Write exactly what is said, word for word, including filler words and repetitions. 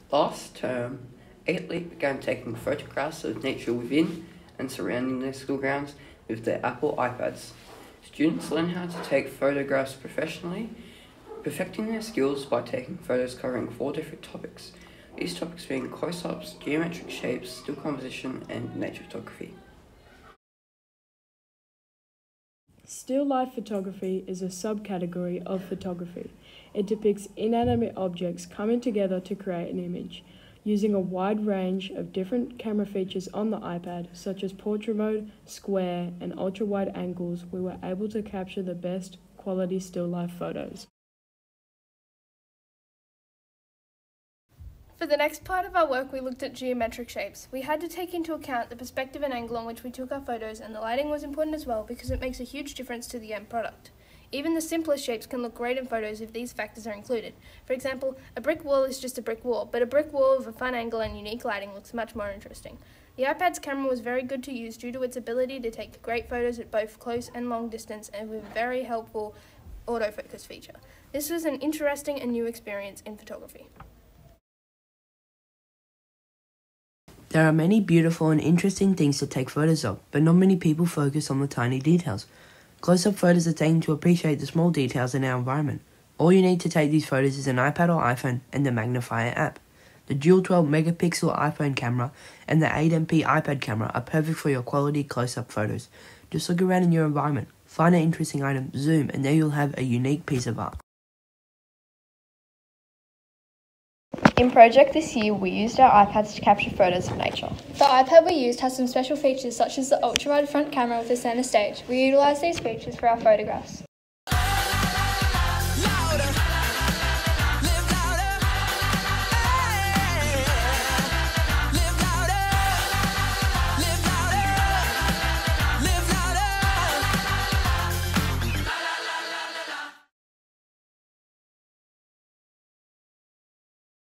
Last term, Elite began taking photographs of nature within and surrounding their school grounds with their Apple iPads. Students learn how to take photographs professionally, perfecting their skills by taking photos covering four different topics. These topics being close-ups, geometric shapes, still composition, and nature photography. Still life photography is a subcategory of photography. It depicts inanimate objects coming together to create an image. Using a wide range of different camera features on the iPad, such as portrait mode, square, and ultra-wide angles, we were able to capture the best quality still life photos. For the next part of our work, we looked at geometric shapes. We had to take into account the perspective and angle on which we took our photos, and the lighting was important as well because it makes a huge difference to the end product. Even the simplest shapes can look great in photos if these factors are included. For example, a brick wall is just a brick wall, but a brick wall with a fun angle and unique lighting looks much more interesting. The iPad's camera was very good to use due to its ability to take great photos at both close and long distance, and with a very helpful autofocus feature. This was an interesting and new experience in photography. There are many beautiful and interesting things to take photos of, but not many people focus on the tiny details. Close-up photos are taken to appreciate the small details in our environment. All you need to take these photos is an iPad or iPhone and the magnifier app. The dual twelve megapixel iPhone camera and the eight M P iPad camera are perfect for your quality close-up photos. Just look around in your environment, find an interesting item, zoom, and there you'll have a unique piece of art. In project this year, we used our iPads to capture photos of nature. The iPad we used has some special features such as the ultra-wide front camera with a centre stage. We utilised these features for our photographs.